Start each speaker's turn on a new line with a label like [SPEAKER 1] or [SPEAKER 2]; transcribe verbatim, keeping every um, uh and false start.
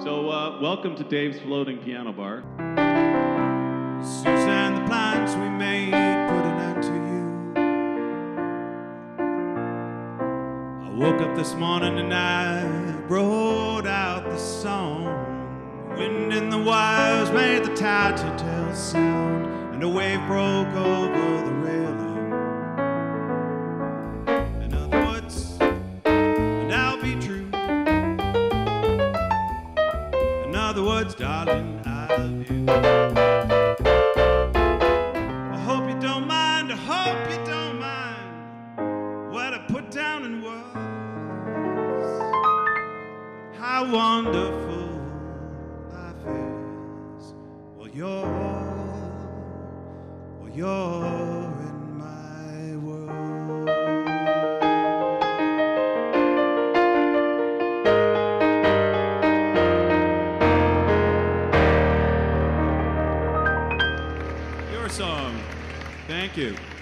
[SPEAKER 1] So, uh, welcome to Dave's Floating Piano Bar.
[SPEAKER 2] Suzanne, the plans we made put an end to you. I woke up this morning and I wrote out the song. Wind in the wires made the tattletale sound, and a wave broke over the railing. In other words, and I'll be true. In other words, darling, I love you. I hope you don't mind, I hope you don't mind what I put down in words. How wonderful You're, well, you're in my world.
[SPEAKER 1] Your song. Thank you.